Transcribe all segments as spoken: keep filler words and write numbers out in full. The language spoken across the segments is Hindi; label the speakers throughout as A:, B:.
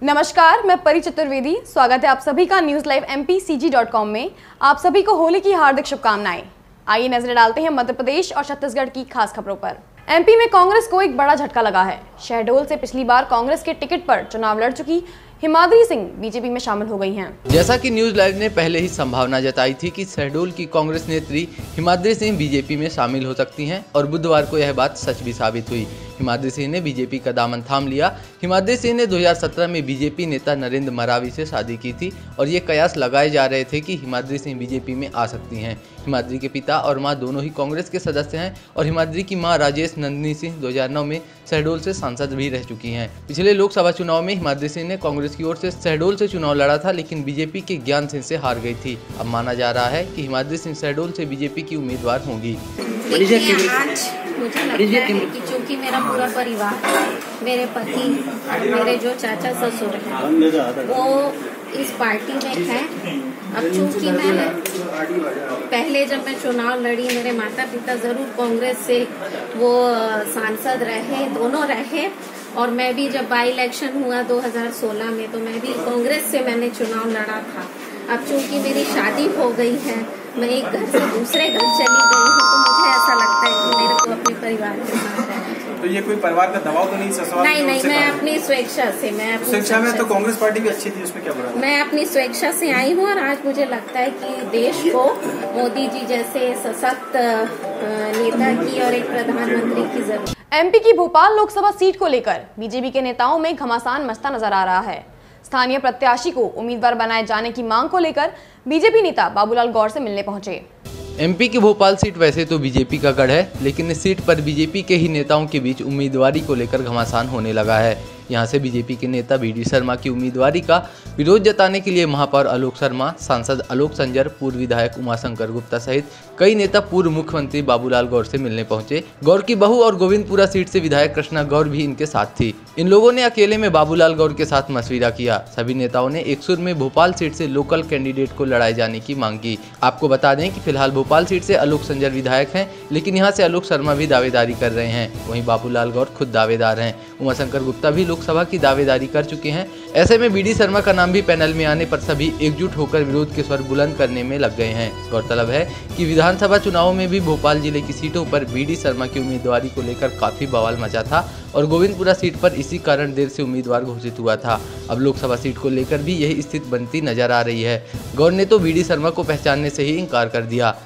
A: नमस्कार, मैं परी चतुर्वेदी। स्वागत है आप सभी का news live M P C G dot com में। आप सभी को होली की हार्दिक शुभकामनाएं। आइए नजर डालते हैं मध्य प्रदेश और छत्तीसगढ़ की खास खबरों पर। एमपी में कांग्रेस को एक बड़ा झटका लगा है। शहडोल से पिछली बार कांग्रेस के टिकट पर चुनाव लड़ चुकी हिमाद्री सिंह बीजेपी में शामिल हो गई हैं।
B: जैसा कि न्यूज लाइव ने पहले ही संभावना जताई थी कि शहडोल की कांग्रेस नेत्री हिमाद्री सिंह बीजेपी में शामिल हो सकती हैं और बुधवार को यह बात सच भी साबित हुई। हिमाद्री सिंह ने बीजेपी का दामन थाम लिया। हिमाद्री सिंह ने दो हज़ार सत्रह में बीजेपी नेता नरेंद्र मरावी से शादी की थी और ये कयास लगाए जा रहे थे कि हिमाद्री सिंह बीजेपी में आ सकती हैं। हिमाद्री के पिता और मां दोनों ही कांग्रेस के सदस्य हैं और हिमाद्री की मां राजेश नंदिनी सिंह दो हज़ार नौ में शहडोल से सांसद भी रह चुकी हैं। पिछले लोकसभा चुनाव में हिमाद्री सिंह ने कांग्रेस की ओर से शहडोल से चुनाव लड़ा था, लेकिन बीजेपी के ज्ञान सिंह से हार गई थी। अब माना जा रहा है कि हिमाद्री सिंह शहडोल से बीजेपी की उम्मीदवार होंगी।
C: आज मुझे लगता है कि चूंकि मेरा पूरा परिवार, मेरे पति, मेरे जो चाचा ससुर हैं, वो इस पार्टी में है। अब चूंकि मैं पहले जब मैं चुनाव लड़ी, मेरे माता पिता जरूर कांग्रेस से वो सांसद रहे, दोनों रहे, और मैं भी जब बाई इलेक्शन हुआ दो हज़ार सोलह में तो मैं भी कांग्रेस से मैंने चुनाव लड़ा था। अब चूंकि मेरी शादी हो गई है, मैं एक घर से दूसरे घर चली गई हूँ, तो मुझे ऐसा लगता है कि मेरे को अपने परिवार के साथ रहना चाहिए।
D: तो ये कोई परिवार का दबाव तो नहीं? ससुराल
C: नहीं नहीं, मैं अपनी स्वेच्छा से मैं अपनी
D: स्वेच्छा में तो कांग्रेस पार्टी भी अच्छी थी, उसमें क्या बुरा?
C: मैं अपनी स्वेच्छा से आई हूँ और आज मुझे लगता है कि देश को मोदी जी जैसे सशक्त नेता की और एक प्रधानमंत्री की जरूरत।
A: एमपी की भोपाल लोकसभा सीट को लेकर बीजेपी के नेताओं में घमासान मचता नजर आ रहा है। स्थानीय प्रत्याशी को उम्मीदवार बनाए जाने की मांग को लेकर बीजेपी नेता बाबूलाल गौर से मिलने पहुंचे।
B: एमपी की भोपाल सीट वैसे तो बीजेपी का गढ़ है, लेकिन इस सीट पर बीजेपी के ही नेताओं के बीच उम्मीदवारी को लेकर घमासान होने लगा है। यहां से बीजेपी के नेता बी डी शर्मा की उम्मीदवारी का विरोध जताने के लिए महापौर आलोक शर्मा, सांसद आलोक संजर, पूर्व विधायक उमाशंकर गुप्ता सहित कई नेता पूर्व मुख्यमंत्री बाबूलाल गौर से मिलने पहुंचे। गौर की बहू और गोविंदपुरा सीट से विधायक कृष्णा गौर भी इनके साथ थी। इन लोगों ने अकेले में बाबूलाल गौर के साथ मशविरा किया। सभी नेताओं ने एक सुर में भोपाल सीट से लोकल कैंडिडेट को लड़ाए जाने की मांग की। आपको बता दें कि फिलहाल भोपाल सीट से आलोक संजर विधायक हैं, लेकिन यहाँ से आलोक शर्मा भी दावेदारी कर रहे हैं। वहीं बाबूलाल गौर खुद दावेदार हैं। उमाशंकर गुप्ता भी लोकसभा की दावेदारी कर चुके हैं। ऐसे में बी डी शर्मा का नाम भी पैनल में आने पर सभी एकजुट होकर विरोध के स्वर बुलंद करने में लग गए हैं। गौरतलब है कि विधानसभा चुनावों में भी भोपाल जिले की सीटों पर बी डी शर्मा की उम्मीदवारी को लेकर काफी बवाल मचा था और गोविंदपुरा सीट पर इसी कारण देर से उम्मीदवार घोषित हुआ था। अब लोकसभा सीट को लेकर भी यही स्थिति बनती नजर आ रही है। गौर ने तो बी डी शर्मा को पहचानने से ही इनकार कर दिया।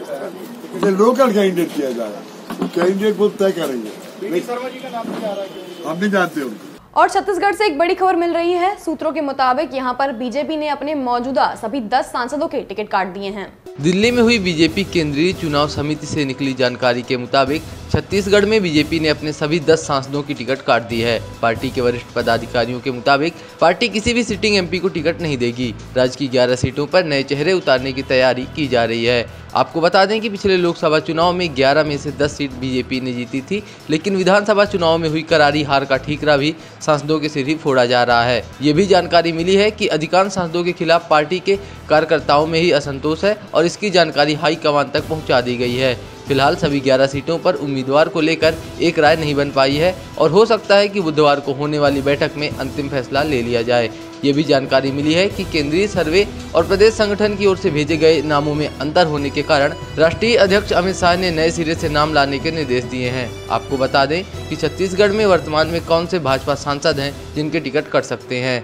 E: लोकल कैंडिडेट किया जा रहा है, कैंडिडेट वो तय करेंगे।
D: शर्मा जी का नाम क्या आ रहा है?
E: हम नहीं जानते उनको।
A: और छत्तीसगढ़ से एक बड़ी खबर मिल रही है। सूत्रों के मुताबिक यहां पर बीजेपी ने अपने मौजूदा सभी दस सांसदों के टिकट काट दिए हैं।
B: दिल्ली में हुई बीजेपी केंद्रीय चुनाव समिति से निकली जानकारी के मुताबिक छत्तीसगढ़ में बीजेपी ने अपने सभी दस सांसदों की टिकट काट दी है। पार्टी के वरिष्ठ पदाधिकारियों के मुताबिक पार्टी किसी भी सिटिंग एमपी को टिकट नहीं देगी। राज्य की ग्यारह सीटों पर नए चेहरे उतारने की तैयारी की जा रही है। आपको बता दें कि पिछले लोकसभा चुनाव में ग्यारह में से दस सीट बीजेपी ने जीती थी, लेकिन विधानसभा चुनाव में हुई करारी हार का ठीकरा भी सांसदों के सिर ही फोड़ा जा रहा है। ये भी जानकारी मिली है कि अधिकांश सांसदों के खिलाफ पार्टी के कार्यकर्ताओं में ही असंतोष है और इसकी जानकारी हाईकमान तक पहुंचा दी गई है। फिलहाल सभी ग्यारह सीटों पर उम्मीदवार को लेकर एक राय नहीं बन पाई है और हो सकता है कि बुधवार को होने वाली बैठक में अंतिम फैसला ले लिया जाए। ये भी जानकारी मिली है कि केंद्रीय सर्वे और प्रदेश संगठन की ओर से भेजे गए नामों में अंतर होने के कारण राष्ट्रीय अध्यक्ष अमित शाह ने नए सिरे से नाम लाने के निर्देश दिए हैं। आपको बता दें कि छत्तीसगढ़ में वर्तमान में कौन से भाजपा सांसद हैं जिनके टिकट कट सकते हैं।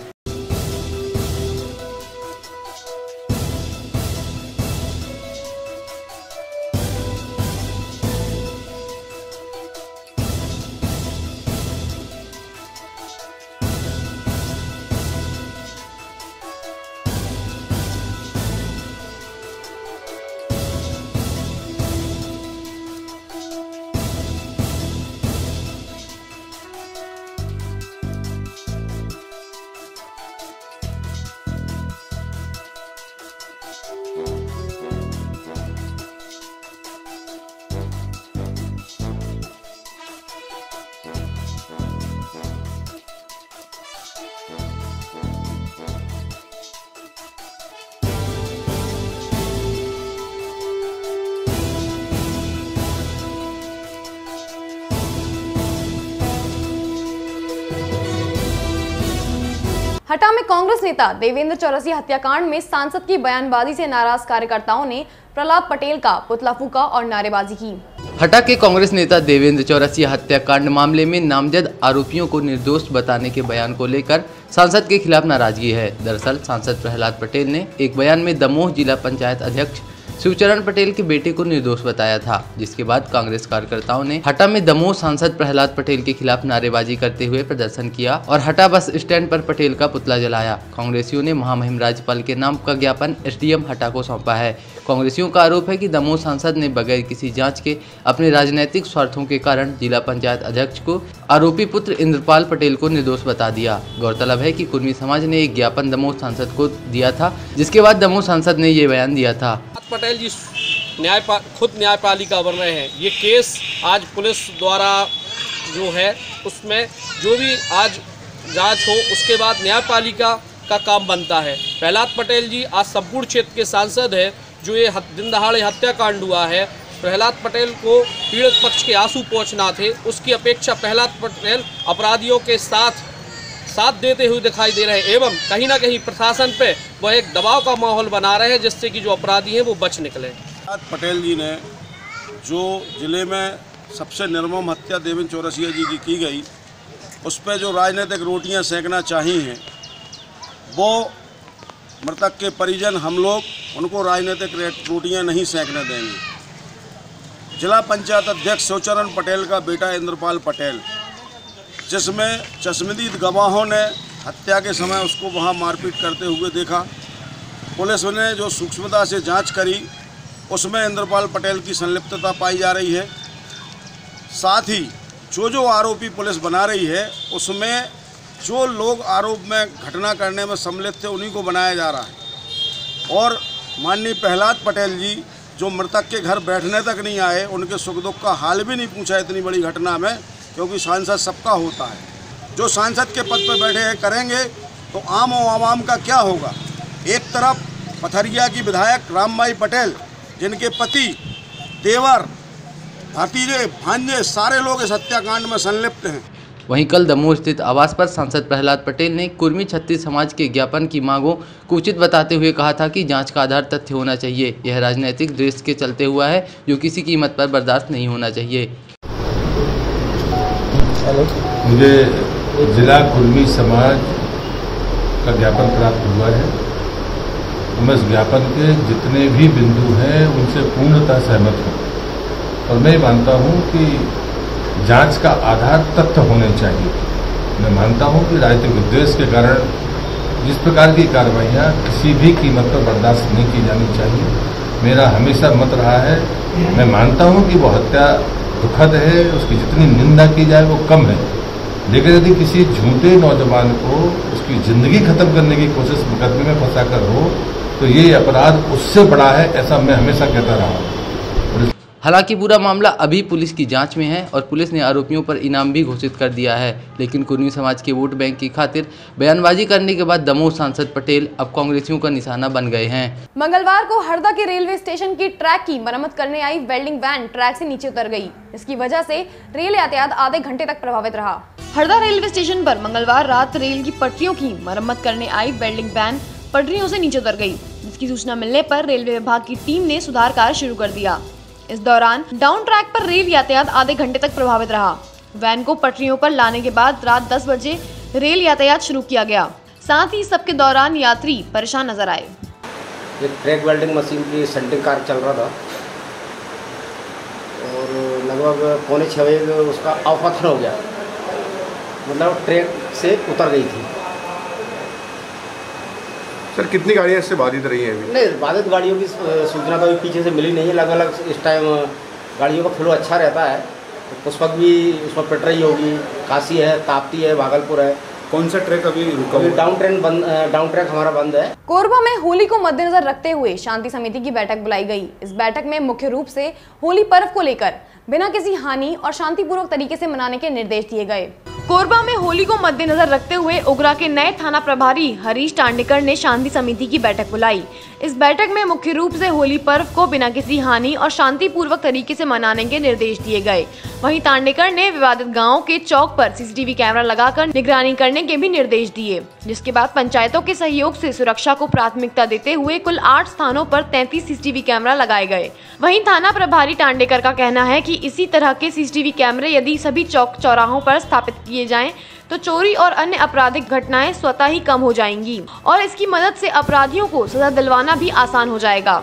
A: हटा में कांग्रेस नेता देवेंद्र चौरसिया हत्याकांड में सांसद की बयानबाजी से नाराज कार्यकर्ताओं ने प्रहलाद पटेल का पुतला फूंका और नारेबाजी की।
B: हटा के कांग्रेस नेता देवेंद्र चौरसिया हत्याकांड मामले में नामजद आरोपियों को निर्दोष बताने के बयान को लेकर सांसद के खिलाफ नाराजगी है। दरअसल सांसद प्रहलाद पटेल ने एक बयान में दमोह जिला पंचायत अध्यक्ष शिवचरण पटेल के बेटे को निर्दोष बताया था, जिसके बाद कांग्रेस कार्यकर्ताओं ने हटा में दमोह सांसद प्रहलाद पटेल के खिलाफ नारेबाजी करते हुए प्रदर्शन किया और हटा बस स्टैंड पर पटेल का पुतला जलाया। कांग्रेसियों ने महामहिम राज्यपाल के नाम का ज्ञापन एसडीएम हटा को सौंपा है। कांग्रेसियों का आरोप है कि दमोह सांसद ने बगैर किसी जांच के अपने राजनीतिक स्वार्थों के कारण जिला पंचायत अध्यक्ष को आरोपी पुत्र इंद्रपाल पटेल को निर्दोष बता दिया। गौरतलब है कि कुर्मी समाज ने एक ज्ञापन दमोह सांसद को दिया था, जिसके बाद दमोह सांसद ने ये बयान दिया था।
F: पटेल जी न्याय खुद न्यायपालिका बन रहे हैं। ये केस आज पुलिस द्वारा जो है उसमें जो भी आज जांच हो उसके बाद न्यायपालिका का काम बनता है। प्रहलाद पटेल जी आज संपूर्ण क्षेत्र के सांसद है। जो ये दिन दहाड़े हत्याकांड हुआ है, प्रहलाद पटेल को पीड़ित पक्ष के आंसू पहुँचना थे, उसकी अपेक्षा प्रहलाद पटेल अपराधियों के साथ साथ देते हुए दिखाई दे रहे हैं एवं कहीं ना कहीं प्रशासन पे वह एक दबाव का माहौल बना रहे हैं, जिससे कि जो अपराधी हैं वो बच निकले।
G: पटेल जी ने जो जिले में सबसे निर्मम हत्या देवेंद्र चौरसिया जी की की गई, उस पर जो राजनीतिक रोटियां सेंकना चाहिए हैं, वो मृतक के परिजन हम लोग उनको राजनीतिक रोटियां नहीं सेंकने देंगे। जिला पंचायत अध्यक्ष शिवचरण पटेल का बेटा इंद्रपाल पटेल, जिसमें चश्मदीद गवाहों ने हत्या के समय उसको वहां मारपीट करते हुए देखा, पुलिस ने जो सूक्ष्मता से जांच करी उसमें इंद्रपाल पटेल की संलिप्तता पाई जा रही है। साथ ही जो जो आरोपी पुलिस बना रही है उसमें जो लोग आरोप में घटना करने में सम्मिलित थे उन्हीं को बनाया जा रहा है। और माननीय प्रहलाद पटेल जी जो मृतक के घर बैठने तक नहीं आए, उनके सुख दुख का हाल भी नहीं पूछा इतनी बड़ी घटना में, क्योंकि सांसद सबका होता है। जो सांसद के पद पर बैठे हैं करेंगे तो आम और आवाम का क्या होगा। एक तरफ पथरिया की विधायक रामबाई पटेल, जिनके पति, देवर, भतीजे, भांजे सारे लोग इस हत्याकांड में संलिप्त हैं।
B: वहीं कल दमोह स्थित आवास पर सांसद प्रहलाद पटेल ने कुर्मी छत्तीस समाज के ज्ञापन की मांगों को उचित बताते हुए कहा था कि जांच का आधार तथ्य होना चाहिए। यह राजनीतिक द्वेष के चलते हुआ है, जो किसी कीमत पर बर्दाश्त नहीं होना चाहिए।
H: मुझे जिला कुर्मी समाज का ज्ञापन प्राप्त हुआ है। मैं इस ज्ञापन के जितने भी बिंदु हैं उनसे पूर्णतः सहमत हूँ और मैं मानता हूँ कि जांच का आधार तथ्य होने चाहिए। मैं मानता हूँ कि राजनीतिक उद्देश्य के कारण जिस प्रकार की कार्रवाइयाँ किसी भी कीमत पर बर्दाश्त नहीं की जानी चाहिए। मेरा हमेशा मत रहा है, मैं मानता हूँ कि वो हत्या दुखद है, उसकी जितनी निंदा की जाए वो कम है, लेकिन यदि किसी झूठे नौजवान को उसकी जिंदगी खत्म करने की कोशिश मुकदमे में फंसा कर हो तो ये अपराध उससे बड़ा है, ऐसा मैं हमेशा कहता रहा हूँ।
B: हालांकि पूरा मामला अभी पुलिस की जांच में है और पुलिस ने आरोपियों पर इनाम भी घोषित कर दिया है, लेकिन कुर्मी समाज के वोट बैंक की खातिर बयानबाजी करने के बाद दमोह सांसद पटेल अब कांग्रेसियों का निशाना बन गए हैं।
A: मंगलवार को हरदा के रेलवे स्टेशन की ट्रैक की मरम्मत करने आई वेल्डिंग वैन ट्रैक से नीचे उतर गई। इसकी वजह से रेल यातायात आधे घंटे तक प्रभावित रहा। हरदा रेलवे स्टेशन पर मंगलवार रात रेल की पटरियों की मरम्मत करने आई वेल्डिंग वैन पटरियों से नीचे उतर गई, जिसकी सूचना मिलने पर रेलवे विभाग की टीम ने सुधार कार्य शुरू कर दिया। इस दौरान डाउन ट्रैक पर रेल यातायात आधे घंटे तक प्रभावित रहा। वैन को पटरियों पर लाने के बाद रात दस बजे रेल यातायात शुरू किया गया। साथ ही सबके दौरान यात्री परेशान नजर आए।
I: ये ट्रैक वेल्डिंग मशीन की सेंटिंग कार्य चल रहा था और लगभग पौने छः बजे उसका अवपतन हो गया, मतलब ट्रैक से उतर गई थी।
E: सर कितनी गाड़ियाँ इससे बाधित रही हैं अभी?
I: नहीं, बाधित गाड़ियों की सूचना तो अभी पीछे से मिली नहीं है। अलग अलग इस टाइम गाड़ियों का फ्लो अच्छा रहता है। तो पुष्पक भी उसमें पिट रही होगी, काशी है, ताप्ती है, भागलपुर है।
E: कौन सा ट्रैक अभी रुका
I: हुआ है? डाउन ट्रेन बंद, डाउन ट्रैक हमारा बंद है।
A: कोरबा में होली को मद्देनजर रखते हुए शांति समिति की बैठक बुलाई गई। इस बैठक में मुख्य रूप से होली पर्व को लेकर बिना किसी हानि और शांतिपूर्वक तरीके से मनाने के निर्देश दिए गए। कोरबा में होली को मद्देनजर रखते हुए उगरा के नए थाना प्रभारी हरीश टांडेकर ने शांति समिति की बैठक बुलाई। इस बैठक में मुख्य रूप से होली पर्व को बिना किसी हानि और शांतिपूर्वक तरीके से मनाने के निर्देश दिए गए। वहीं तांडेकर ने विवादित गांवों के चौक पर सीसीटीवी कैमरा लगाकर निगरानी करने के भी निर्देश दिए, जिसके बाद पंचायतों के सहयोग से सुरक्षा को प्राथमिकता देते हुए कुल आठ स्थानों पर तैंतीस सीसीटीवी कैमरा लगाए गए। वहीं थाना प्रभारी तांडेकर का कहना है कि इसी तरह के सीसीटीवी कैमरे यदि सभी चौक चौराहों पर स्थापित किए जाएं तो चोरी और अन्य आपराधिक घटनाएं स्वतः ही कम हो जाएंगी और इसकी मदद से अपराधियों को सजा दिलवाना भी आसान हो जाएगा।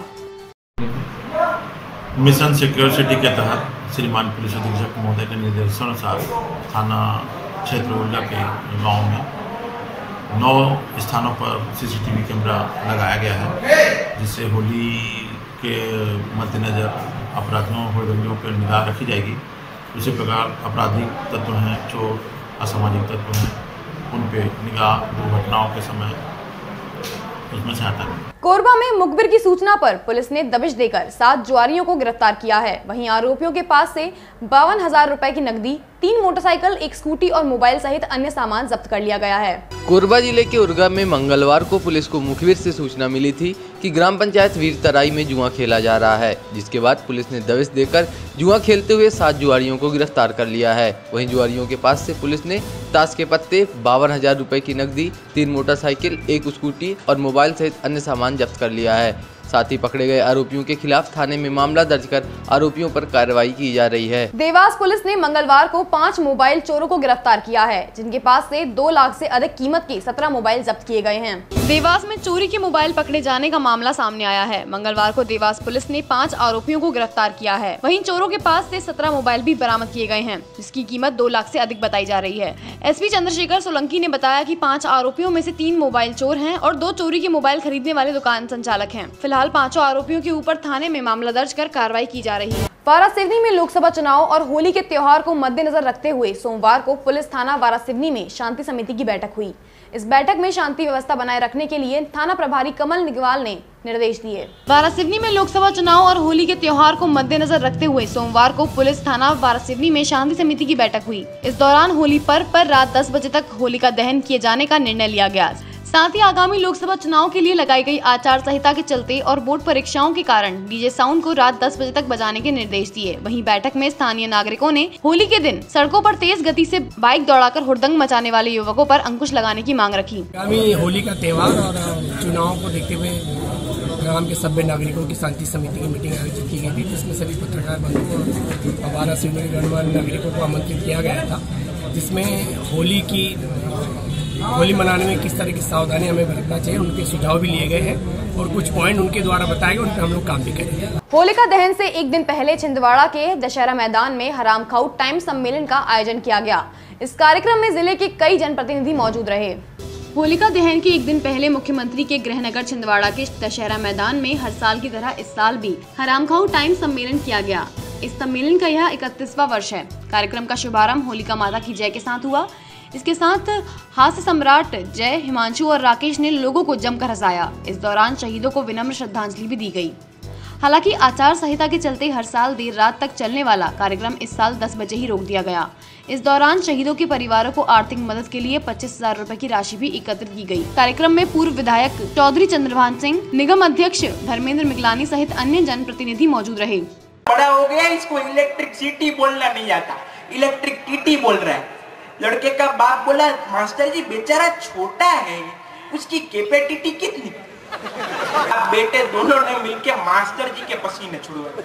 J: मिशन सिक्योर सिटी के तहत श्रीमान पुलिस अधीक्षक महोदय के निर्देशानुसार थाना क्षेत्र उर्जा के गांव में नौ स्थानों पर सीसीटीवी कैमरा लगाया गया है, जिससे होली के मद्देनज़र अपराधियों होड़दंगियों पर निगाह रखी जाएगी। उसी प्रकार आपराधिक तत्व हैं, चोर असामाजिक तत्व हैं, उन पे निगाह दुर्घटनाओं के समय उसमें से आता है।
A: कोरबा में मुखबिर की सूचना पर पुलिस ने दबिश देकर सात जुआरियों को गिरफ्तार किया है। वहीं आरोपियों के पास से बावन हजार रुपए की नकदी, तीन मोटरसाइकिल, एक स्कूटी और मोबाइल सहित अन्य सामान जब्त कर लिया गया है।
B: कोरबा जिले के उरगा में मंगलवार को पुलिस को मुखबिर से सूचना मिली थी कि ग्राम पंचायत वीरतराई में जुआ खेला जा रहा है, जिसके बाद पुलिस ने दबिश देकर जुआ खेलते हुए सात जुआरियों को गिरफ्तार कर लिया है। वहीं जुआरियों के पास से पुलिस ने ताश के पत्ते, बावन हजार रुपए की नकदी, तीन मोटरसाइकिल, एक स्कूटी और मोबाइल सहित अन्य सामान जब्त कर लिया है। साथ ही पकड़े गए आरोपियों के खिलाफ थाने में मामला दर्ज कर आरोपियों पर कार्रवाई की जा रही है।
A: देवास पुलिस ने मंगलवार को पांच मोबाइल चोरों को गिरफ्तार किया है, जिनके पास से दो लाख से अधिक कीमत के सत्रह मोबाइल जब्त किए गए हैं। देवास में चोरी के मोबाइल पकड़े जाने का मामला सामने आया है। मंगलवार को देवास पुलिस ने पाँच आरोपियों को गिरफ्तार किया है। वहीं चोरों के पास से सत्रह मोबाइल भी बरामद किए गए हैं, जिसकी कीमत दो लाख से अधिक बताई जा रही है। एसपी चंद्रशेखर सोलंकी ने बताया कि पाँच आरोपियों में से तीन मोबाइल चोर हैं और दो चोरी के मोबाइल खरीदने वाले दुकान संचालक हैं। फिलहाल पांचों आरोपियों के ऊपर थाने में मामला दर्ज कर कार्रवाई की जा रही है। वारासिवनी में लोकसभा चुनाव और होली के त्योहार को मद्देनजर रखते हुए सोमवार को पुलिस थाना वारासिवनी में शांति समिति की बैठक हुई। इस बैठक में शांति व्यवस्था बनाए रखने के लिए थाना प्रभारी कमल निगवाल ने निर्देश दिए। वारासिवनी में लोकसभा चुनाव और होली के त्योहार को मद्देनजर रखते हुए सोमवार को पुलिस थाना वारासिवनी में शांति समिति की बैठक हुई। इस दौरान होली पर्व पर रात दस बजे तक होलिका दहन किए जाने का निर्णय लिया गया। साथ ही आगामी लोकसभा चुनाव के लिए लगाई गई आचार संहिता के चलते और बोर्ड परीक्षाओं के कारण डीजे साउंड को रात दस बजे तक बजाने के निर्देश दिए। वहीं बैठक में स्थानीय नागरिकों ने होली के दिन सड़कों पर तेज गति से बाइक दौड़ाकर हुड़दंग मचाने वाले युवकों पर अंकुश लगाने की मांग रखी। आगामी
K: होली का त्योहार और चुनाव को देखते हुए ग्राम के सभ्य नागरिकों की शांति समिति की मीटिंग आयोजित की गई थी, जिसमें सभी पत्रकार बंधुओं और वारासिवनी के गणमान्य नागरिकों को आमंत्रित किया गया था, जिसमें होली की होली मनाने में किस तरह की सावधानी हमें बरतना चाहिए उनके सुझाव भी लिए गए हैं और कुछ पॉइंट उनके द्वारा बताए गए, उन पर हम लोग काम भी करेंगे।
A: होलिका दहन से एक दिन पहले छिंदवाड़ा के दशहरा मैदान में हराम खाऊ टाइम सम्मेलन का आयोजन किया गया। इस कार्यक्रम में जिले के कई जनप्रतिनिधि मौजूद रहे। होलिका दहन के एक दिन पहले मुख्यमंत्री के गृहनगर छिंदवाड़ा के दशहरा मैदान में हर साल की तरह इस साल भी हराम खाऊ टाइम सम्मेलन किया गया। इस सम्मेलन का यह इकतीसवां वर्ष है। कार्यक्रम का शुभारंभ होलिका माता की जय के साथ हुआ। इसके साथ हास्य सम्राट जय, हिमांशु और राकेश ने लोगों को जमकर हंसाया। इस दौरान शहीदों को विनम्र श्रद्धांजलि भी दी गई। हालांकि आचार संहिता के चलते हर साल देर रात तक चलने वाला कार्यक्रम इस साल दस बजे ही रोक दिया गया। इस दौरान शहीदों के परिवारों को आर्थिक मदद के लिए पच्चीस हजार रूपए की राशि भी एकत्रित की गई। कार्यक्रम में पूर्व विधायक चौधरी चंद्रभान सिंह, निगम अध्यक्ष धर्मेंद्र मिगलानी सहित अन्य जनप्रतिनिधि मौजूद रहे।
L: बड़ा हो गया, इसको इलेक्ट्रिसिटी बोलना नहीं आता, इलेक्ट्रिक टीटी बोल रहा है। लड़के का बाप बोला, मास्टर जी बेचारा छोटा है, उसकी कैपेसिटी कितनी? अब बेटे दोनों ने मिलके मास्टर जी के पसीने छुड़वाए।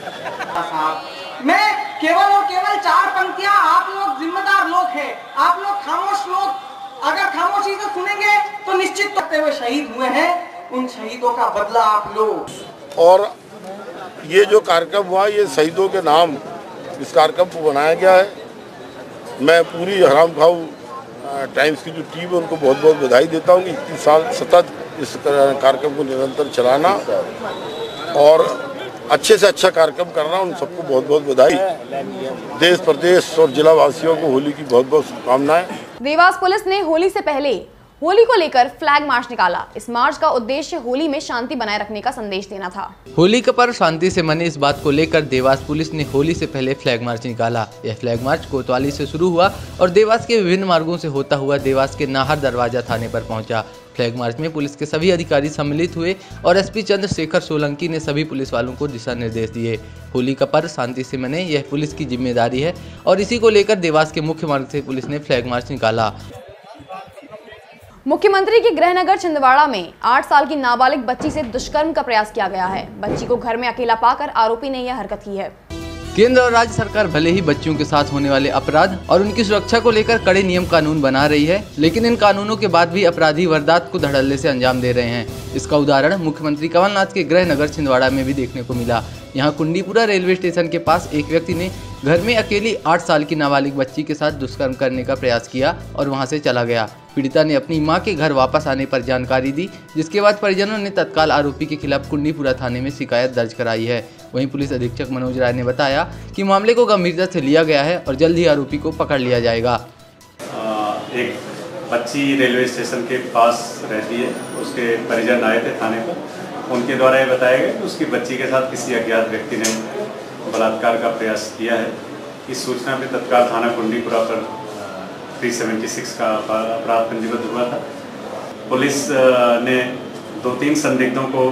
L: मैं केवल और केवल चार पंक्तियां, आप लोग जिम्मेदार लोग हैं, आप लोग खामोश लोग अगर खामोशी से सुनेंगे तो निश्चित करते हुए शहीद हुए हैं, उन शहीदों का बदला आप लो।
G: और ये जो कार्यक्रम हुआ, ये शहीदों के नाम इस कार्यक्रम को बनाया गया है। मैं पूरी हराम खाऊ टाइम्स की जो टीम है उनको बहुत बहुत बधाई देता हूँ कि इतने साल सतत इस कार्यक्रम को निरंतर चलाना और अच्छे से अच्छा कार्यक्रम करना, उन सबको बहुत बहुत बधाई। देश प्रदेश और जिला वासियों को होली की बहुत बहुत शुभकामनाएं।
A: देवास पुलिस ने होली से पहले होली को लेकर फ्लैग मार्च निकाला। इस मार्च का उद्देश्य होली में शांति बनाए रखने का संदेश देना था।
B: होली का पर्व शांति से मने, इस बात को लेकर देवास पुलिस ने होली से पहले फ्लैग मार्च निकाला। यह फ्लैग मार्च कोतवाली से शुरू हुआ और देवास के विभिन्न मार्गों से होता हुआ देवास के नाहर दरवाजा थाने पर पहुंचा। फ्लैग मार्च में पुलिस के सभी अधिकारी सम्मिलित हुए और एसपी चंद्रशेखर सोलंकी ने सभी पुलिस वालों को दिशा निर्देश दिए। होली का पर्व शांति से मने, यह पुलिस की जिम्मेदारी है और इसी को लेकर देवास के मुख्य मार्ग से पुलिस ने फ्लैग मार्च निकाला।
A: मुख्यमंत्री के गृहनगर छिंदवाड़ा में आठ साल की नाबालिग बच्ची से दुष्कर्म का प्रयास किया गया है। बच्ची को घर में अकेला पाकर आरोपी ने यह हरकत की है।
B: केंद्र और राज्य सरकार भले ही बच्चियों के साथ होने वाले अपराध और उनकी सुरक्षा को लेकर कड़े नियम कानून बना रही है, लेकिन इन कानूनों के बाद भी अपराधी वारदात को धड़ल्ले से अंजाम दे रहे हैं। इसका उदाहरण मुख्यमंत्री कमलनाथ के गृहनगर छिंदवाड़ा में भी देखने को मिला। यहाँ कुंडीपुरा रेलवे स्टेशन के पास एक व्यक्ति ने घर में अकेली आठ साल की नाबालिग बच्ची के साथ दुष्कर्म करने का प्रयास किया और वहां से चला गया। पीड़िता ने अपनी मां के घर वापस आने पर जानकारी दी, जिसके बाद परिजनों ने तत्काल आरोपी के खिलाफ कुंडीपुरा थाने में शिकायत दर्ज कराई है। वहीं पुलिस अधीक्षक मनोज राय ने बताया कि मामले को गंभीरता से लिया गया है और जल्द ही आरोपी को पकड़ लिया जाएगा।
M: एक बच्ची रेलवे स्टेशन के पास रहती है, उसके परिजन आए थे थाने पर। उनके द्वारा ये बताया गया कि उसकी बच्ची के साथ किसी अज्ञात व्यक्ति ने बलात्कार का प्रयास किया है। इस सूचना पे तत्काल थाना कुंडीपुरा पर तीन सौ छिहत्तर का अपराध पंजीबद्ध हुआ था। पुलिस ने दो तीन संदिग्धों को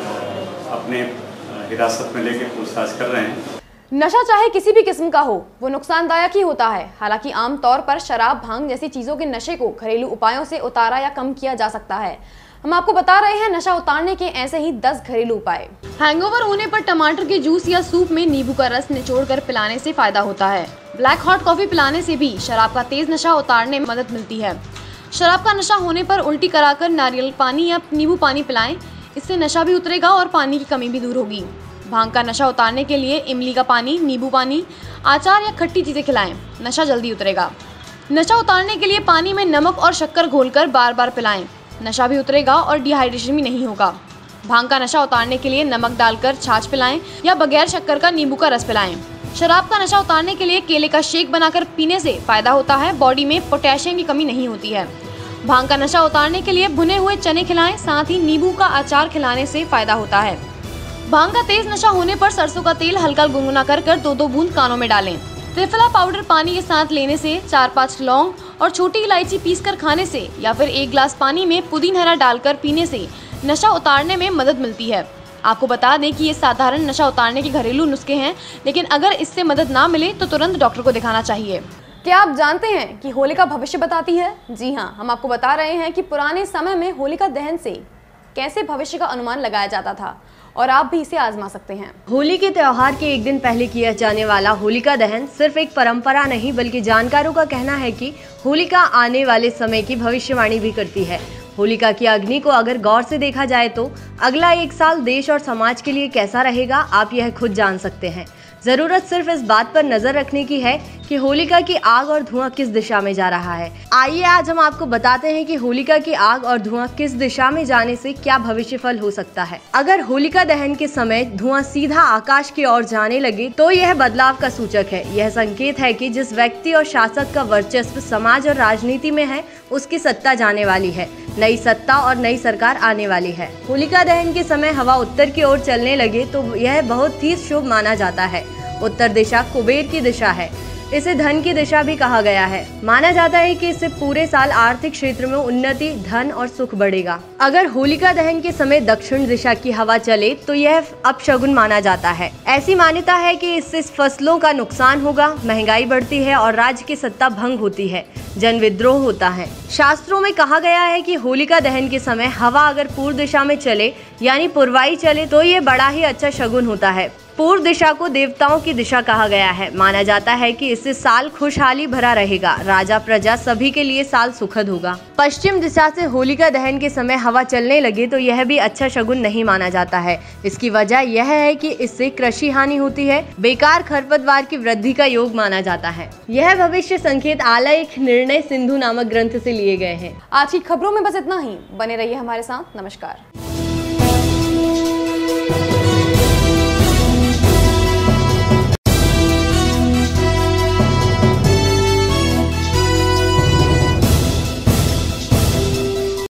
M: अपने हिरासत में लेकर पूछताछ कर रहे हैं।
A: नशा चाहे किसी भी किस्म का हो, वो नुकसानदायक ही होता है। हालांकि आमतौर पर शराब, भांग जैसी चीजों के नशे को घरेलू उपायों से उतारा या कम किया जा सकता है। हम आपको बता रहे हैं नशा उतारने के ऐसे ही दस घरेलू उपाय। हैंगओवर होने पर टमाटर के जूस या सूप में नींबू का रस निचोड़कर पिलाने से फायदा होता है। ब्लैक हॉट कॉफी पिलाने से भी शराब का तेज नशा उतारने में मदद मिलती है। शराब का नशा होने पर उल्टी कराकर नारियल पानी या नींबू पानी पिलाएं, इससे नशा भी उतरेगा और पानी की कमी भी दूर होगी। भांग का नशा उतारने के लिए इमली का पानी, नींबू पानी, अचार या खट्टी चीजें खिलाएं, नशा जल्दी उतरेगा। नशा उतारने के लिए पानी में नमक और शक्कर घोलकर बार बार पिलाएं, नशा भी उतरेगा और डिहाइड्रेशन भी नहीं होगा। भांग का नशा उतारने के लिए नमक डालकर छाछ पिलाएं या बगैर शक्कर का नींबू का रस पिलाएं। शराब का नशा उतारने के लिए केले का शेक बनाकर पीने से फायदा होता है, बॉडी में पोटेशियम की कमी नहीं होती है। भांग का नशा उतारने के लिए भुने हुए चने खिलाएं, साथ ही नींबू का अचार खिलाने से फायदा होता है। भांग का तेज नशा होने पर सरसों का तेल हल्का गुनगुना कर कर दो दो बूंद कानों में डालें। त्रिफला पाउडर पानी के साथ लेने से, चार पाँच लौंग और छोटी इलायची पीसकर खाने से या फिर एक गिलास पानी में पुदीना हरा डालकर पीने से नशा उतारने में मदद मिलती है। आपको बता दें कि ये साधारण नशा उतारने के घरेलू नुस्खे हैं, लेकिन अगर इससे मदद ना मिले तो तुरंत डॉक्टर को दिखाना चाहिए। क्या आप जानते हैं कि होलिका भविष्य बताती है? जी हाँ, हम आपको बता रहे हैं कि पुराने समय में होलिका दहन से कैसे भविष्य का अनुमान लगाया जाता था और आप भी इसे आजमा सकते हैं।
N: होली के त्योहार के एक दिन पहले किया जाने वाला होलिका दहन सिर्फ एक परंपरा नहीं, बल्कि जानकारों का कहना है कि होलिका आने वाले समय की भविष्यवाणी भी करती है। होलिका की अग्नि को अगर गौर से देखा जाए तो अगला एक साल देश और समाज के लिए कैसा रहेगा, आप यह खुद जान सकते हैं। जरूरत सिर्फ इस बात पर नजर रखने की है कि होलिका की आग और धुआं किस दिशा में जा रहा है। आइए आज हम आपको बताते हैं कि होलिका की आग और धुआं किस दिशा में जाने से क्या भविष्यफल हो सकता है। अगर होलिका दहन के समय धुआं सीधा आकाश की ओर जाने लगे तो यह बदलाव का सूचक है। यह संकेत है कि जिस व्यक्ति और शासक का वर्चस्व समाज और राजनीति में है, उसकी सत्ता जाने वाली है, नई सत्ता और नई सरकार आने वाली है। होलिका दहन के समय हवा उत्तर की ओर चलने लगे तो यह बहुत ही शुभ माना जाता है। उत्तर दिशा कुबेर की दिशा है, इसे धन की दिशा भी कहा गया है। माना जाता है कि इससे पूरे साल आर्थिक क्षेत्र में उन्नति, धन और सुख बढ़ेगा। अगर होलिका दहन के समय दक्षिण दिशा की हवा चले तो यह अपशगुन माना जाता है। ऐसी मान्यता है कि इससे फसलों का नुकसान होगा, महंगाई बढ़ती है और राज्य की सत्ता भंग होती है, जन विद्रोह होता है। शास्त्रों में कहा गया है कि होलिका दहन के समय हवा अगर पूर्व दिशा में चले यानी पूर्वाई चले तो ये बड़ा ही अच्छा शगुन होता है। पूर्व दिशा को देवताओं की दिशा कहा गया है। माना जाता है कि इससे साल खुशहाली भरा रहेगा, राजा प्रजा सभी के लिए साल सुखद होगा। पश्चिम दिशा से होलिका दहन के समय हवा चलने लगे तो यह भी अच्छा शगुन नहीं माना जाता है। इसकी वजह यह है कि इससे कृषि हानि होती है, बेकार खरपतवार की वृद्धि का योग माना जाता है। यह भविष्य संकेत आलेख निर्णय सिंधु नामक ग्रंथ से लिए गए हैं।
A: आज की खबरों में बस इतना ही। बने रहिए हमारे साथ। नमस्कार।